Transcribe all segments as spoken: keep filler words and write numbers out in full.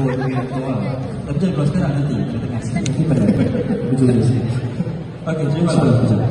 Oh, dengan awal. Tapi kalau sekarang nanti kita tengah sikit nanti pada ujung di sini. Okey, terima kasih.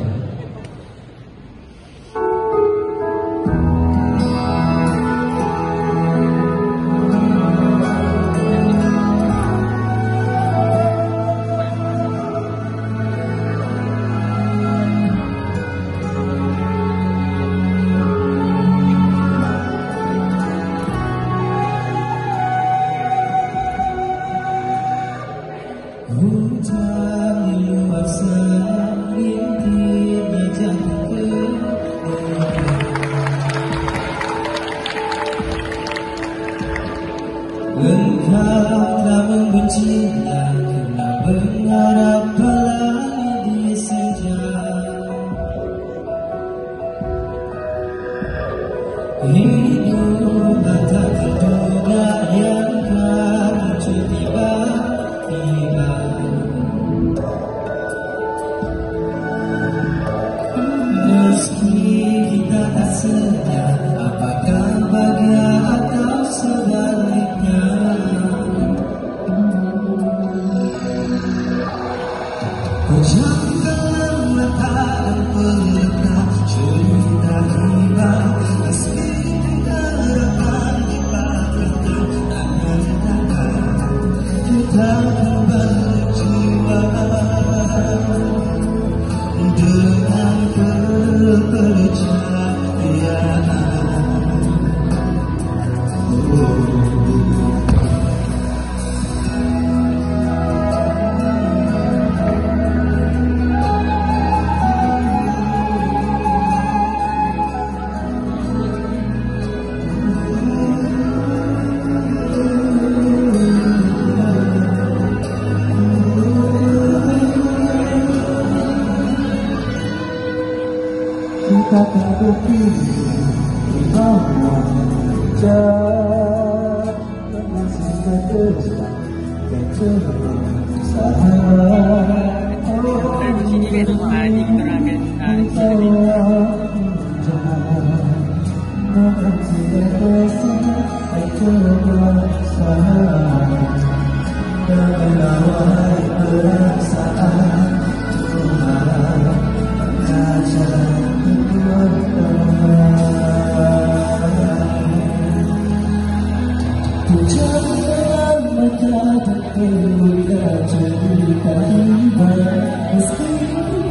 Engkau tak membencinya karena berharap lagi di senja. Hidup tak terduga yang kan muncul tiba-tiba. Meski kita tak sedar apakah bahagia atau sebaliknya. Pejamkan mata dan pelita cerita tiba. Meski harapan dipatahkan dan mendadak, kita akan balik jiwa dengan kepercayaan. Kita akan berpilih di bawah hujan dengan segala desak dan cerita Dari sini besok hari kita akan Jangan mata tak terbuka cerita tiba. Meski